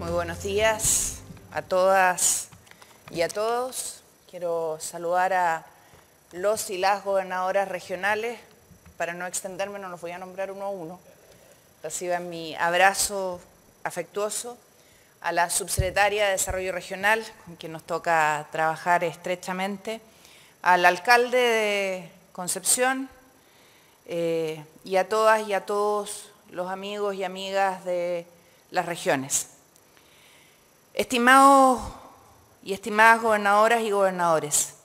Muy buenos días a todas y a todos. Quiero saludar a los y las gobernadoras regionales. Para no extenderme, no los voy a nombrar uno a uno. Reciban mi abrazo afectuoso. A la subsecretaria de Desarrollo Regional, con quien nos toca trabajar estrechamente. Al alcalde de Concepción y a todas y a todos los amigos y amigas de las regiones. Estimados y estimadas gobernadoras y gobernadores,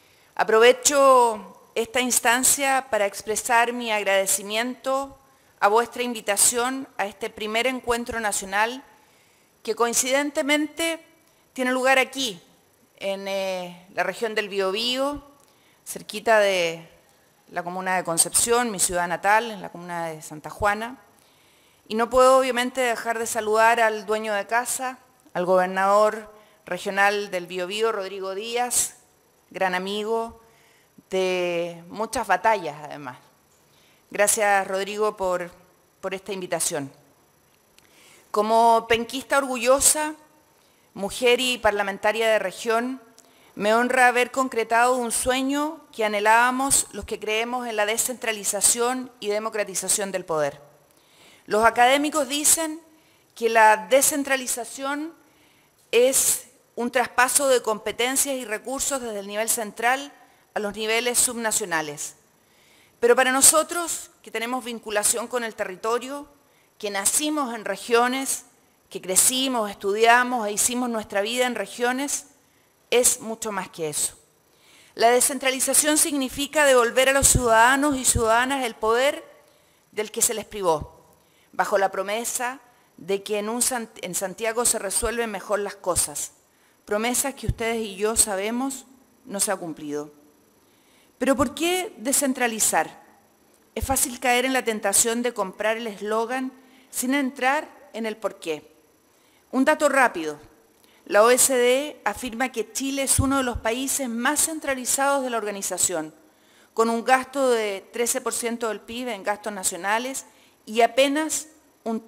aprovecho esta instancia para expresar mi agradecimiento a vuestra invitación a este primer encuentro nacional que coincidentemente tiene lugar aquí, en la región del Biobío, cerquita de la comuna de Concepción, mi ciudad natal, en la comuna de Santa Juana. Y no puedo obviamente dejar de saludar al dueño de casa, al gobernador regional del Biobío, Rodrigo Díaz, gran amigo de muchas batallas además. Gracias, Rodrigo, por esta invitación. Como penquista orgullosa, mujer y parlamentaria de región, me honra haber concretado un sueño que anhelábamos los que creemos en la descentralización y democratización del poder. Los académicos dicen que la descentralización es un traspaso de competencias y recursos desde el nivel central a los niveles subnacionales. Pero para nosotros, que tenemos vinculación con el territorio, que nacimos en regiones, que crecimos, estudiamos e hicimos nuestra vida en regiones, es mucho más que eso. La descentralización significa devolver a los ciudadanos y ciudadanas el poder del que se les privó, bajo la promesa de que en Santiago se resuelven mejor las cosas, promesas que ustedes y yo sabemos no se ha cumplido. Pero ¿por qué descentralizar? Es fácil caer en la tentación de comprar el eslogan sin entrar en el porqué. Un dato rápido. La OSD afirma que Chile es uno de los países más centralizados de la organización, con un gasto de 13% del PIB en gastos nacionales y apenas un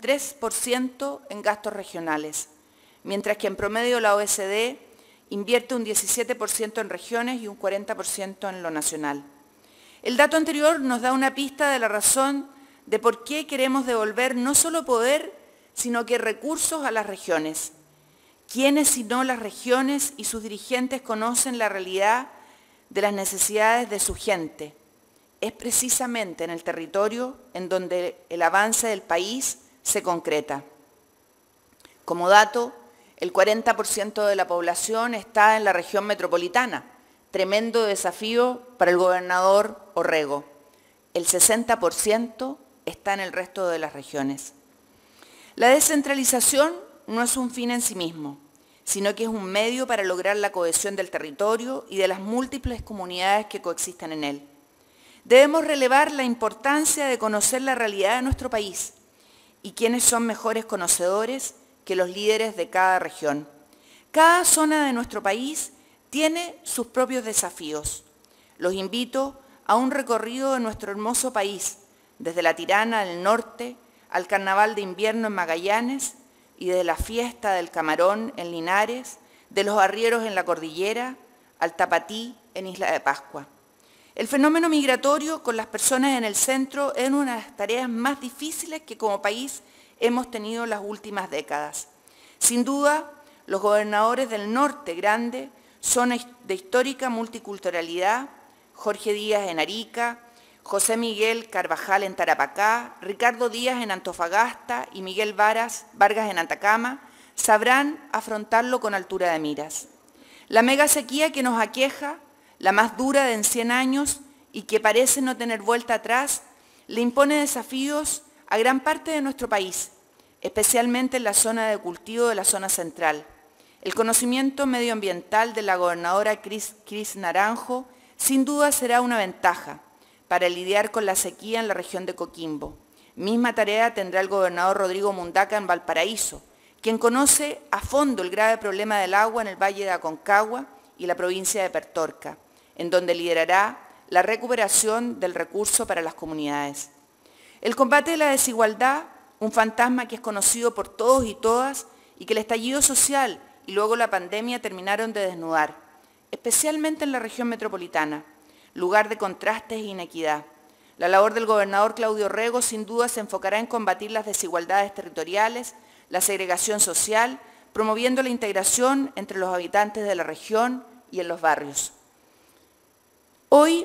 3% en gastos regionales, mientras que en promedio la OSD invierte un 17% en regiones y un 40% en lo nacional. El dato anterior nos da una pista de la razón de por qué queremos devolver no solo poder, sino que recursos a las regiones. ¿Quiénes sino las regiones y sus dirigentes conocen la realidad de las necesidades de su gente? Es precisamente en el territorio en donde el avance del país se concreta. Como dato, el 40% de la población está en la región metropolitana, tremendo desafío para el gobernador Orrego. El 60% está en el resto de las regiones. La descentralización no es un fin en sí mismo, sino que es un medio para lograr la cohesión del territorio y de las múltiples comunidades que coexisten en él. Debemos relevar la importancia de conocer la realidad de nuestro país y quiénes son mejores conocedores que los líderes de cada región. Cada zona de nuestro país tiene sus propios desafíos. Los invito a un recorrido de nuestro hermoso país, desde la Tirana del norte al Carnaval de invierno en Magallanes y desde la fiesta del camarón en Linares, de los arrieros en la cordillera al tapatí en Isla de Pascua. El fenómeno migratorio con las personas en el centro es una de las tareas más difíciles que como país hemos tenido en las últimas décadas. Sin duda, los gobernadores del norte grande son de histórica multiculturalidad: Jorge Díaz en Arica, José Miguel Carvajal en Tarapacá, Ricardo Díaz en Antofagasta y Miguel Vargas en Atacama, sabrán afrontarlo con altura de miras. La mega sequía que nos aqueja, la más dura de en 100 años y que parece no tener vuelta atrás, le impone desafíos a gran parte de nuestro país, especialmente en la zona de cultivo de la zona central. El conocimiento medioambiental de la gobernadora Cris Naranjo sin duda será una ventaja para lidiar con la sequía en la región de Coquimbo. Misma tarea tendrá el gobernador Rodrigo Mundaca en Valparaíso, quien conoce a fondo el grave problema del agua en el Valle de Aconcagua y la provincia de Pertorca, en donde liderará la recuperación del recurso para las comunidades. El combate de la desigualdad, un fantasma que es conocido por todos y todas y que el estallido social y luego la pandemia terminaron de desnudar, especialmente en la región metropolitana, lugar de contrastes e inequidad. La labor del gobernador Claudio Rego sin duda se enfocará en combatir las desigualdades territoriales, la segregación social, promoviendo la integración entre los habitantes de la región y en los barrios. Hoy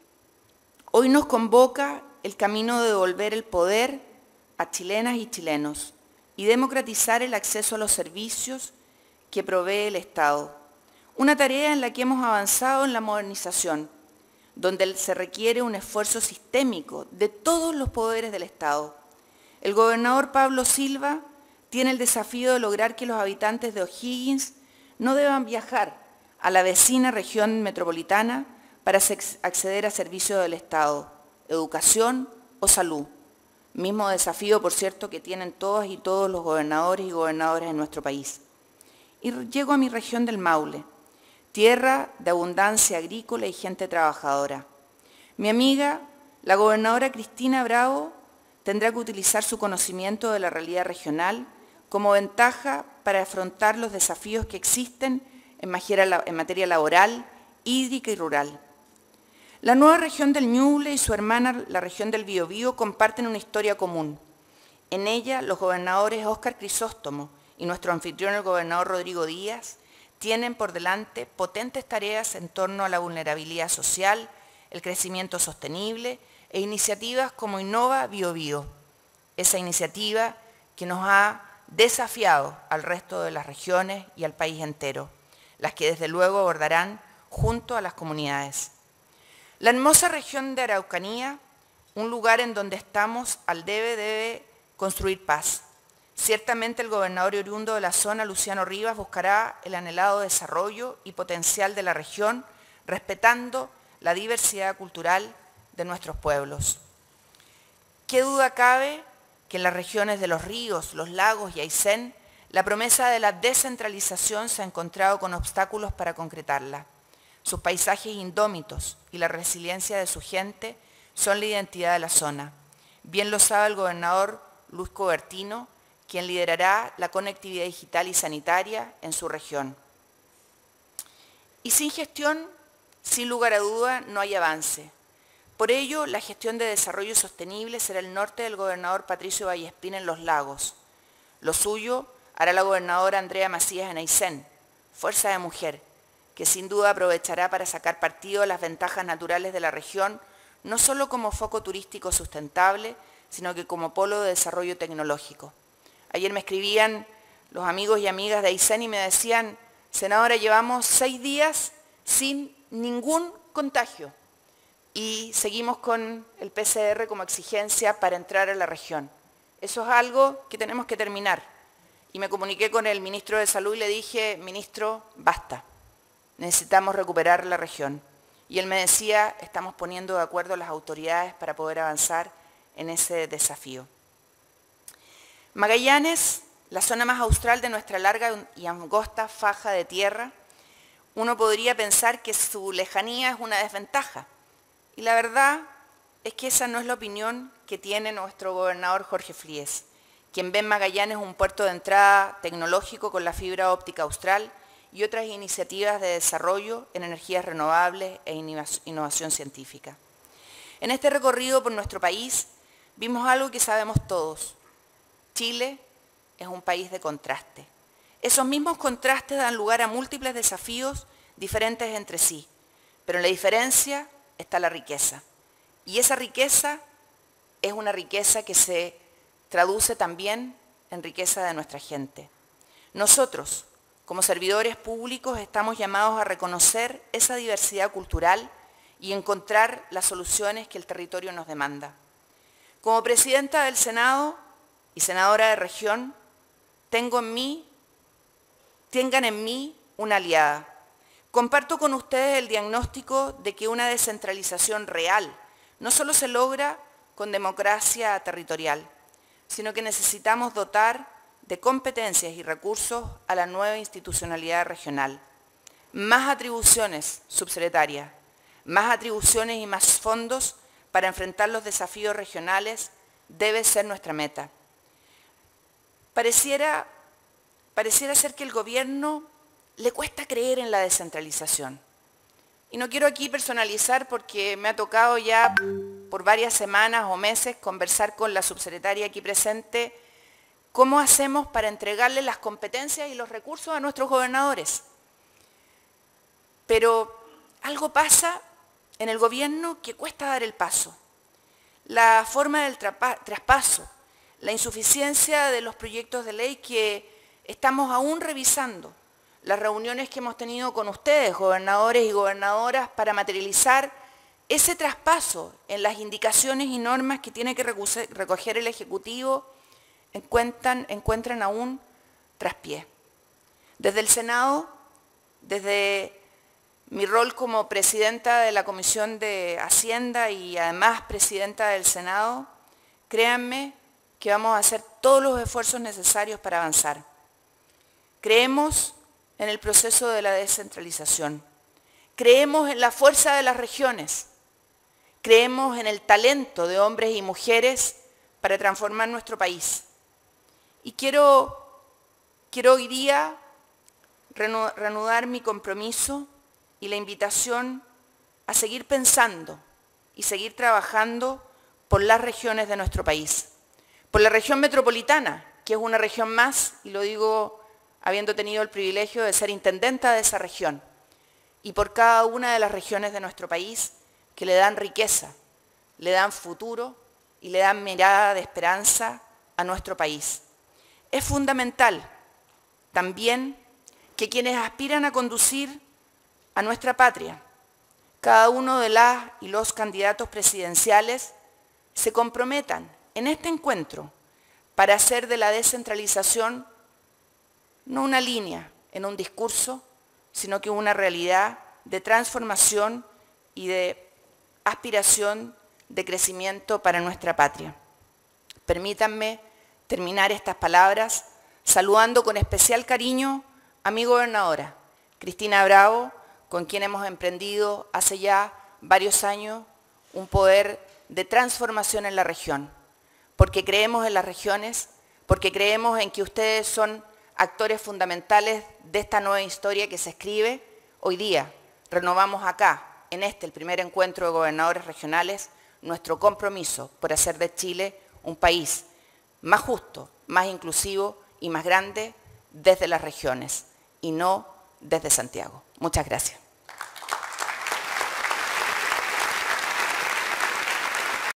nos convoca el camino de devolver el poder a chilenas y chilenos y democratizar el acceso a los servicios que provee el Estado. Una tarea en la que hemos avanzado en la modernización, donde se requiere un esfuerzo sistémico de todos los poderes del Estado. El gobernador Pablo Silva tiene el desafío de lograr que los habitantes de O'Higgins no deban viajar a la vecina región metropolitana para acceder a servicios del Estado, educación o salud. Mismo desafío, por cierto, que tienen todas y todos los gobernadores y gobernadoras en nuestro país. Y llego a mi región del Maule, tierra de abundancia agrícola y gente trabajadora. Mi amiga, la gobernadora Cristina Bravo, tendrá que utilizar su conocimiento de la realidad regional como ventaja para afrontar los desafíos que existen en materia laboral, hídrica y rural. La nueva región del Ñuble y su hermana, la región del Biobío, comparten una historia común. En ella, los gobernadores Óscar Crisóstomo y nuestro anfitrión, el gobernador Rodrigo Díaz, tienen por delante potentes tareas en torno a la vulnerabilidad social, el crecimiento sostenible e iniciativas como Innova Biobío. Esa iniciativa que nos ha desafiado al resto de las regiones y al país entero, las que desde luego abordarán junto a las comunidades. La hermosa región de Araucanía, un lugar en donde estamos al debe construir paz. Ciertamente el gobernador oriundo de la zona, Luciano Rivas, buscará el anhelado desarrollo y potencial de la región, respetando la diversidad cultural de nuestros pueblos. ¿Qué duda cabe que en las regiones de los ríos, los lagos y Aysén, la promesa de la descentralización se ha encontrado con obstáculos para concretarla? Sus paisajes indómitos y la resiliencia de su gente son la identidad de la zona. Bien lo sabe el gobernador Luis Cobertino, quien liderará la conectividad digital y sanitaria en su región. Y sin gestión, sin lugar a duda, no hay avance. Por ello, la gestión de desarrollo sostenible será el norte del gobernador Patricio Vallespín en Los Lagos. Lo suyo hará la gobernadora Andrea Macías en Aysén, fuerza de mujer, que sin duda aprovechará para sacar partido de las ventajas naturales de la región, no solo como foco turístico sustentable, sino que como polo de desarrollo tecnológico. Ayer me escribían los amigos y amigas de Aysén y me decían, senadora, llevamos 6 días sin ningún contagio y seguimos con el PCR como exigencia para entrar a la región. Eso es algo que tenemos que terminar. Y me comuniqué con el ministro de Salud y le dije, ministro, basta. Necesitamos recuperar la región. Y él me decía, estamos poniendo de acuerdo a las autoridades para poder avanzar en ese desafío. Magallanes, la zona más austral de nuestra larga y angosta faja de tierra, uno podría pensar que su lejanía es una desventaja. Y la verdad es que esa no es la opinión que tiene nuestro gobernador Jorge Flies, quien ve en Magallanes un puerto de entrada tecnológico con la fibra óptica austral y otras iniciativas de desarrollo en energías renovables e innovación científica. En este recorrido por nuestro país vimos algo que sabemos todos. Chile es un país de contraste. Esos mismos contrastes dan lugar a múltiples desafíos diferentes entre sí, pero en la diferencia está la riqueza. Y esa riqueza es una riqueza que se traduce también en riqueza de nuestra gente. Nosotros, como servidores públicos, estamos llamados a reconocer esa diversidad cultural y encontrar las soluciones que el territorio nos demanda. Como presidenta del Senado y senadora de región, tengan en mí una aliada. Comparto con ustedes el diagnóstico de que una descentralización real no solo se logra con democracia territorial, sino que necesitamos dotar de competencias y recursos a la nueva institucionalidad regional. Más atribuciones subsecretarias, más atribuciones y más fondos para enfrentar los desafíos regionales debe ser nuestra meta. Pareciera pareciera ser que el gobierno le cuesta creer en la descentralización. Y no quiero aquí personalizar porque me ha tocado ya por varias semanas o meses conversar con la subsecretaria aquí presente cómo hacemos para entregarle las competencias y los recursos a nuestros gobernadores. Pero algo pasa en el gobierno que cuesta dar el paso. La forma del traspaso, la insuficiencia de los proyectos de ley que estamos aún revisando, las reuniones que hemos tenido con ustedes, gobernadores y gobernadoras, para materializar ese traspaso en las indicaciones y normas que tiene que recoger el Ejecutivo, encuentran aún traspié. Desde el Senado, desde mi rol como presidenta de la Comisión de Hacienda y además presidenta del Senado, créanme que vamos a hacer todos los esfuerzos necesarios para avanzar. Creemos en el proceso de la descentralización. Creemos en la fuerza de las regiones. Creemos en el talento de hombres y mujeres para transformar nuestro país. Y quiero hoy día reanudar mi compromiso y la invitación a seguir pensando y seguir trabajando por las regiones de nuestro país. Por la región metropolitana, que es una región más, y lo digo habiendo tenido el privilegio de ser intendenta de esa región, y por cada una de las regiones de nuestro país que le dan riqueza, le dan futuro y le dan mirada de esperanza a nuestro país. Es fundamental también que quienes aspiran a conducir a nuestra patria, cada uno de las y los candidatos presidenciales, se comprometan en este encuentro para hacer de la descentralización no una línea en un discurso, sino que una realidad de transformación y de aspiración de crecimiento para nuestra patria. Permítanme terminar estas palabras saludando con especial cariño a mi gobernadora, Cristina Bravo, con quien hemos emprendido hace ya varios años un poder de transformación en la región, porque creemos en las regiones, porque creemos en que ustedes son actores fundamentales de esta nueva historia que se escribe. Hoy día renovamos acá, en el primer encuentro de gobernadores regionales, nuestro compromiso por hacer de Chile un país más justo, más inclusivo y más grande desde las regiones y no desde Santiago. Muchas gracias.